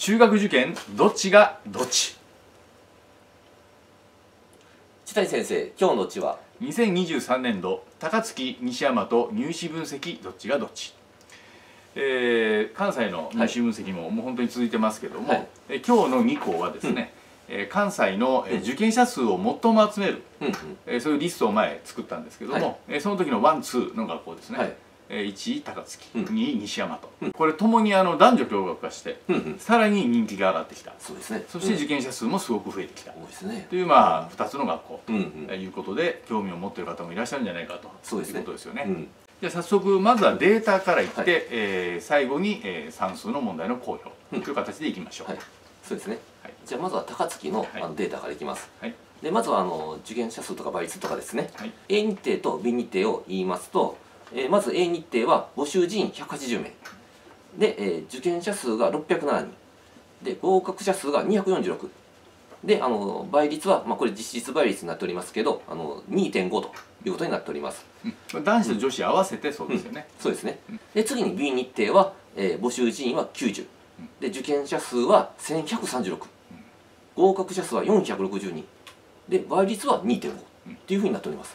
中学受験どっちがどっち。 千谷先生、今日のうちは 2023年度高槻西山と入試分析どっちがどっち。関西の入試分析ももう本当に続いてますけども、 はい、 今日の2項はですね、関西の受験者数を最も集める、そういうリストを前作ったんですけども、その時のワンツーの学校ですね、1位高槻、2位西山と、これともに男女共学化して、さらに人気が上がってきた。そうですね。そして受験者数もすごく増えてきたという2つの学校ということで、興味を持っている方もいらっしゃるんじゃないかということですよね。じゃあ早速まずはデータからいって、最後に算数の問題の公表という形でいきましょう。 そうですね。じゃあまずは高槻のデータからいきます。でまずは受験者数とか倍率とかですね、A 日程と B 日程を言いますと、まず A 日程は募集人員180名で、受験者数が607人で、合格者数が246で、倍率は、これ実質倍率になっておりますけど、2.5 ということになっております。 男子と女子合わせてそうですよね。 そうですね。で次に B 日程は、募集人員は90で、受験者数は1136、合格者数は460人で、倍率は 2.5 っていうふうになっております。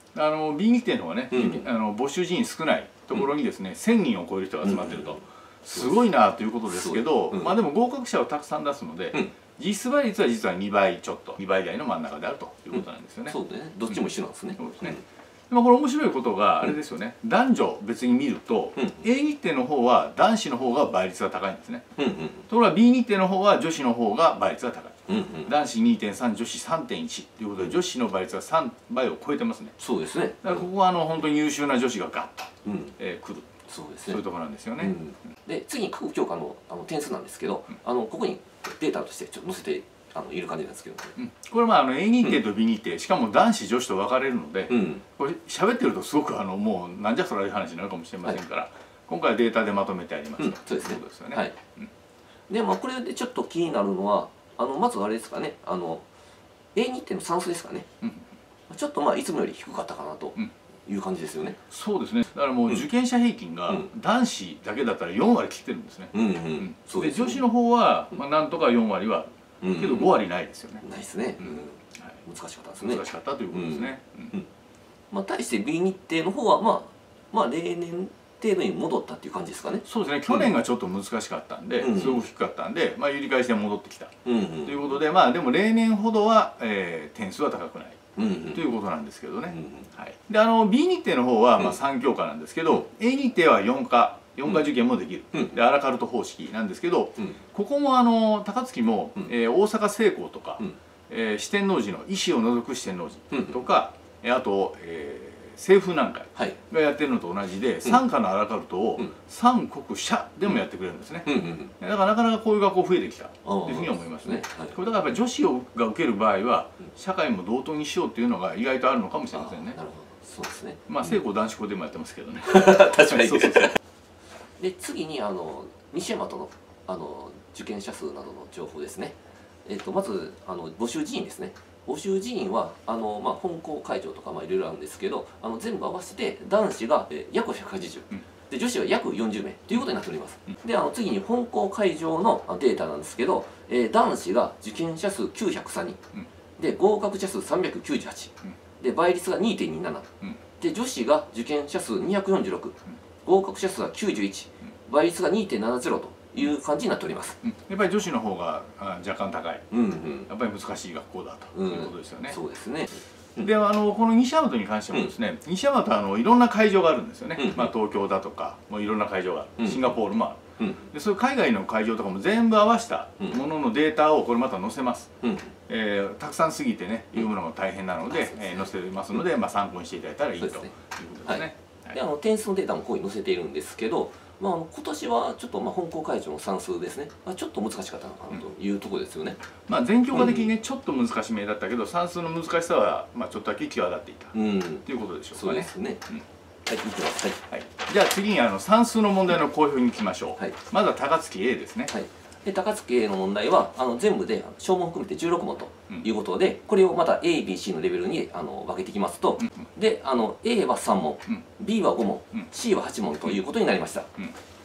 B 日程の方がね、募集人員少ないところにですね、1000人を超える人が集まってると、すごいなということですけど、まあでも合格者をたくさん出すので、実質倍率は実は2倍ちょっと、2倍台の真ん中であるということなんですよね。 そうね、どっちも一緒なんですね。 そうですね。でもこれ面白いことがあれですよね、男女別に見ると A 日程の方は男子の方が倍率が高いんですね。ところが B 日程の方は女子の方が倍率が高い。男子 2.3 女子 3.1 ということで、女子の倍率が3倍を超えてますね。 そうですね。 だからここは本当に優秀な女子がガッとくる、そういうところなんですよね。 で次に各教科の点数なんですけど、ここにデータとしてちょっと載せている感じなんですけど、 これA 日程と B 日程、しかも男子女子と分かれるので、これ喋ってるとすごくもうなんじゃそらいう話になるかもしれませんから、今回はデータでまとめてありますということですよね。 でこれでちょっと気になるのは、まずあれですかね、A 日程の算数ですかね、ちょっといつもより低かったかなという感じですよね。 そうですね。だからもう受験者平均が男子だけだったら4割切ってるんですね。で女子の方はなんとか4割は、けど5割ないですよね。 ないですね。難しかったですね。 難しかったということですね。 対して B 日程の方は例年程度に戻ったっていう感じですかね。 そうですね。去年がちょっと難しかったんで、すごく低かったんで、揺り返して戻ってきたということで、でも例年ほどは点数は高くないということなんですけどね。でB 日程の方は3教科なんですけど、A 日程は4科受験もできる、でアラカルト方式なんですけど、ここも高槻も大阪製鋼とか四天王寺の医師を除く四天王寺とか、あと清風南海がやってるのと同じで、3科のアラカルトを三国社でもやってくれるんですね。だからなかなかこういう学校増えてきたというふうに思いますね。これだからやっぱり女子が受ける場合は社会も同等にしようっていうのが意外とあるのかもしれませんね。 なるほど、そうですね。 清鋼男子校でもやってますけどね。 確かに。で次に西山との受験者数などの情報ですね。まず募集人員ですね。募集人員は本校会場とかいろいろあるんですけど、全部合わせて男子が約180、で女子は約40名ということになっております。で次に本校会場のデータなんですけど、男子が受験者数903人で、合格者数398で、倍率が 2.27 で、女子が受験者数246、合格者数は91、倍率が 2.70 という感じになっております。 やっぱり女子の方が若干高い、やっぱり難しい学校だということですよね。 そうですね。 でこの西大和に関してもですね、西大和はいろんな会場があるんですよね。東京だとかもいろんな会場がある、シンガポールもある。でそういう海外の会場とかも全部合わせたもののデータをこれまた載せます。たくさんすぎてね読むのが大変なので載せますので、参考にしていただいたらいいということですね。 で点数のデータもここに載せているんですけど、今年はちょっと本校会場の算数ですね、ちょっと難しかったのかなというところですよね。 全教科的にねちょっと難しめだったけど、算数の難しさはちょっとだけ際立っていたということでしょうかね。 そうですね。はい、いきます。 はい。じゃあ次に算数の問題の公表に行きましょう。まずは高槻 A ですね。 で高槻 A の問題は全部で小問含めて16問ということで、これをまた ABC のレベルに分けていきますと、でA は3問、B は5問、C は8問ということになりました。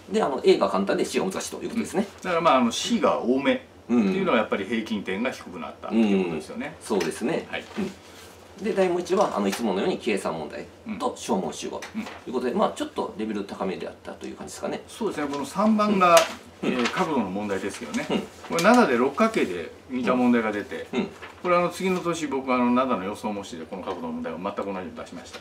でA が簡単で C が難しいということですね。 だからまあC が多めっていうのはやっぱり平均点が低くなったっていうことですよね。 そうですね。はい。で題目1はいつものように計算問題と小問集合ということで、まあちょっとレベル高めであったという感じですかね。 そうですね。この3番が角度の問題ですけどね。これ灘で六角形で似た問題が出て、これ次の年僕灘の予想模試でこの角度の問題を全く同じように出しました。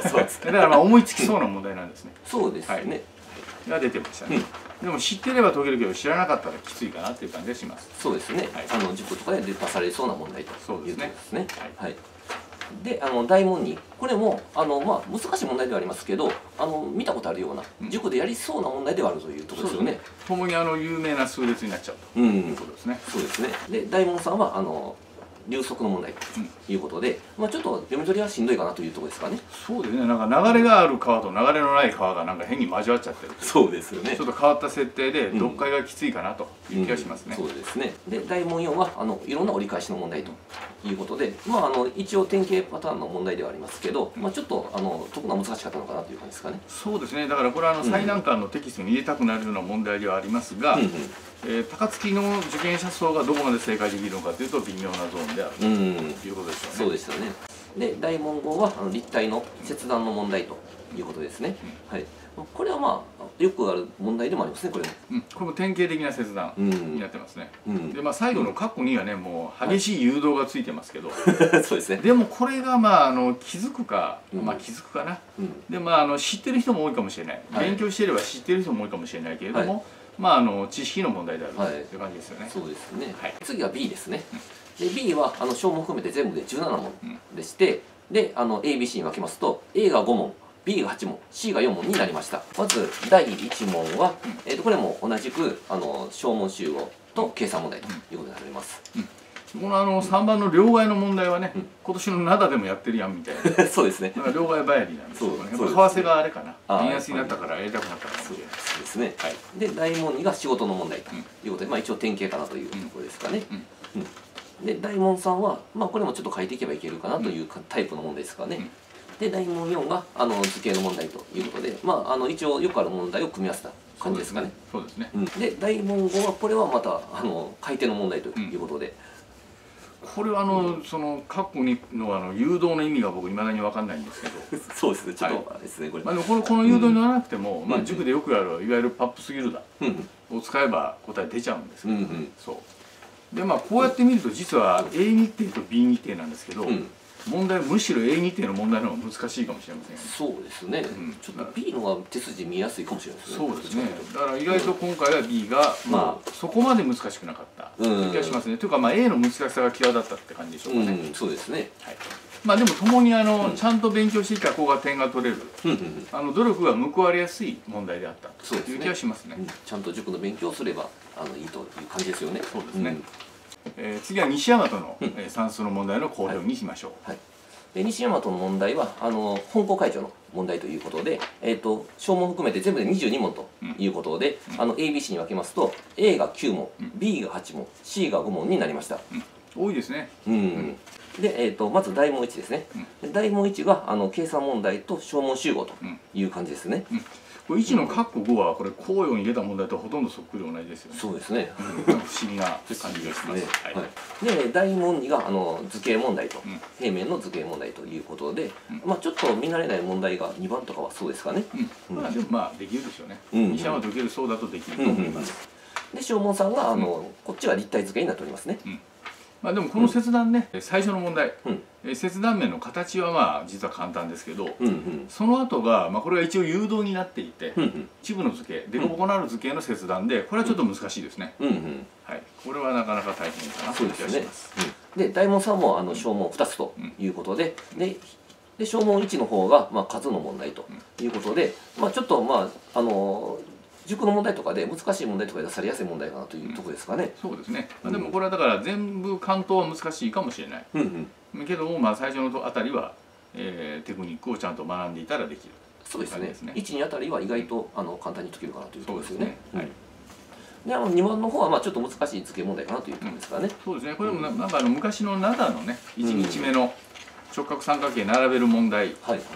そうですね。だからまあ思いつきそうな問題なんですね。 そうですね。 が出てましたね。でも知ってれば解けるけど知らなかったらきついかなっていう感じがします。 そうですね。塾とかで出されそうな問題ということですね。はい。で大問2、これもまあ難しい問題ではありますけど見たことあるような塾でやりそうな問題ではあるというところですよね。 ともに有名な数列になっちゃうということですね。 そうですね。で大問3は流速の問題ということで、まあちょっと読み取りはしんどいかなというところですかね。 そうですね。なんか流れがある川と流れのない川がなんか変に交わっちゃってる。 そうですよね。 ちょっと変わった設定で読解がきついかなという気がしますね。 そうですね。で大問4はいろんな折り返しの問題ということで、まあ一応典型パターンの問題ではありますけど、まあちょっと解くのは難しかったのかなという感じですかね。 そうですね。だからこれは最難関のテキストに入れたくなるような問題ではありますが、高槻の受験者層がどこまで正解できるのかというと微妙なゾーンであるということですよね。 そうですよね。で大問5は立体の切断の問題ということですね。はい。これはまあよくある問題でもありますね、これも。 これも典型的な切断になってますね。でまあ最後の括弧2はねもう激しい誘導がついてますけど、 そうですね。 でもこれがまあ気づくかまあ気づくかな。でまあ知ってる人も多いかもしれない。勉強していれば知ってる人も多いかもしれないけれども。まあ知識の問題であるという感じですよね。 そうですね。次は B ですね。で B は小問含めて全部で17問でして、でABC に分けますと A が5問、B が8問、C が4問になりました。まず第1問はこれも同じく小問集合と計算問題ということになります。 この3番の両替の問題はね、今年の灘でもやってるやんみたいな。 そうですね。 だから両替バヤリなんですけどね。為替があれかな。円安になったからやりたくなったかもしれない。 そうですね。で大問2が仕事の問題ということで、まあ一応典型かなというところですかね。で大問3はまあこれもちょっと書いていけばいけるかなというタイプの問題ですかね。で大問4が図形の問題ということで、まあ一応よくある問題を組み合わせた感じですかね。 そうですね。 で大問5はこれはまた回転の問題ということで。 これはその括弧にの誘導の意味が僕いまだに分かんないんですけどそうですね、ちょっとあれですね、これ。 まあこの誘導に乗らなくても、まあ塾でよくあるいわゆるパップスギルダを使えば答え出ちゃうんですけど、そうでまあこうやって見ると実は A 日程と B 日程なんですけど、問題はむしろ A 日程の問題の方が難しいかもしれません。 そうですね。ちょっと B の方が手筋見やすいかもしれないですね。 そうですね。だから意外と今回は B がまあそこまで難しくなかった気がしますね。というかまあ A の難しさが際立ったって感じでしょうかね。 そうですね。 まあでもともにちゃんと勉強していた子が点が取れる努力が報われやすい問題であったという気がしますね。 ちゃんと塾の勉強をすればいいという感じですよね。 そうですね。次は西大和の算数の問題の公表にしましょう。 で西大和の問題は本校会長の問題ということで、小問含めて全部で22問ということで、ABC に分けますと A が9問、B が8問、C が5問になりました。 多いですね。 で、まず大問1ですね。大問1が計算問題と小問集合という感じですね。 これ1の括弧5はこれ項用に入れた問題とほとんどそっくり同じですよね。 そうですね。 不思議な感じがします。 で大問2が図形問題と平面の図形問題ということで、まあちょっと見慣れない問題が2番とかはそうですかね。 まあでもまあできるでしょうね。西山と受けるそうだとできると思います。 で小問3がこっちは立体図形になっておりますね。 まあでもこの切断ね、最初の問題、切断面の形はまあ実は簡単ですけど、その後がまあこれが一応誘導になっていて、一部の図形、凸凹のある図形の切断で、これはちょっと難しいですね。はい、これはなかなか大変かなという気がします。 で大問3も小問2つということで、で小問1の方がまあ数の問題ということで、まあちょっとまあ塾の問題とかで難しい問題とかで出されやすい問題かなというところですかね。 そうですね。でもこれはだから全部関東は難しいかもしれない。けどもまあ最初のあたりはテクニックをちゃんと学んでいたらできる。 そうですね。1、2あたりは意外と簡単に解けるかなというところですよね。で 2 番の方はまあちょっと難しい図形問題かなというところですからね。 そうですね。これもなんか昔の灘のね1日目の直角三角形並べる問題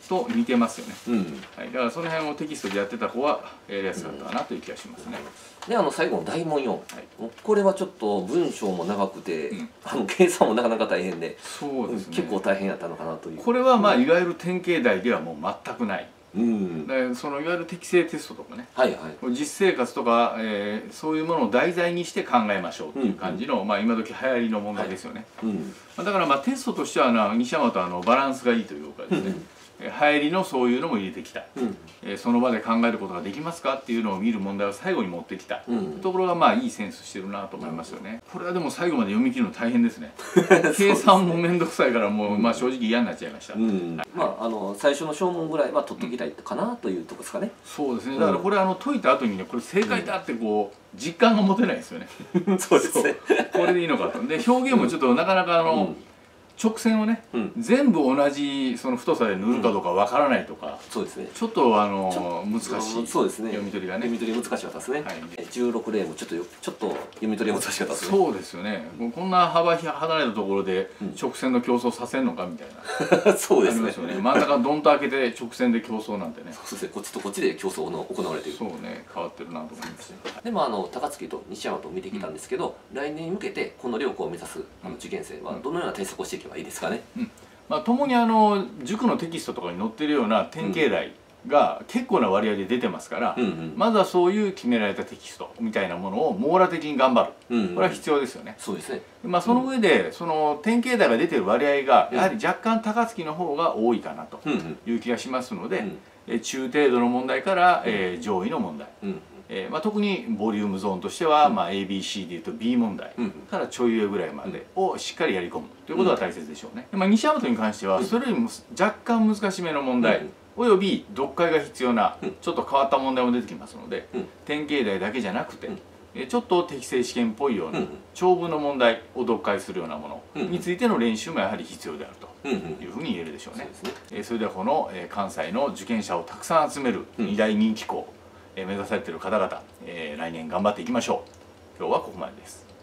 と似てますよね。はい、だからその辺をテキストでやってた子はやりやすかったかなという気がしますね。 で最後の大問4、これはちょっと文章も長くて、計算もなかなか大変で、そうですね、結構大変やったのかなという。 これはまあいわゆる典型題ではもう全くない。でそのいわゆる適正テストとかね、実生活とか、そういうものを題材にして考えましょうっていう感じの、まあ今時流行りの問題ですよね。だからまあテストとしては西山とバランスがいいというかですね、流行りのそういうのも入れてきた、その場で考えることができますかっていうのを見る問題を最後に持ってきた、ところがまあいいセンスしてるなと思いますよね。これはでも最後まで読み切るの大変ですね。計算も面倒くさいからもうまあ正直嫌になっちゃいました。 まあ最初の小問ぐらいは取っときたいかなというところですかね。 そうですね。だからこれ解いた後にねこれ正解だってこう実感が持てないですよね。 そうですね。 これでいいのかと。で表現もちょっとなかなか直線をね、全部同じその太さで塗るかどうかわからないとか、そうですね、ちょっと難しい読み取りがね、 読み取り難しかったですね。16例もちょっと読み取り難しかったですね。 そうですよね。こんな幅離れたところで直線の競争させんのかみたいな。 そうですね。 真ん中ドンと開けて直線で競争なんてね。 そうですね。こっちとこっちで競争の行われている。 そうね、変わってるなと思いますね。 でも高槻と西山と見てきたんですけど、来年に向けてこの両校を目指す受験生はどのような対策をしていけばいいですかね。 まあ共に塾のテキストとかに載ってるような典型題が結構な割合で出てますから、まずはそういう決められたテキストみたいなものを網羅的に頑張る、これは必要ですよね。 そうですね。 まあその上でその典型題が出てる割合がやはり若干高槻の方が多いかなという気がしますので、中程度の問題から上位の問題、まあ特にボリュームゾーンとしては、まあ ABC でいうと B 問題からちょい上ぐらいまでをしっかりやり込むということが大切でしょうね。まあ西大和に関してはそれよりも若干難しめの問題および読解が必要なちょっと変わった問題も出てきますので、典型題だけじゃなくてちょっと適正試験っぽいような長文の問題を読解するようなものについての練習もやはり必要であるというふうに言えるでしょうね。それではこの関西の受験者をたくさん集める2大人気校目指されている方々、来年頑張っていきましょう。今日はここまでです。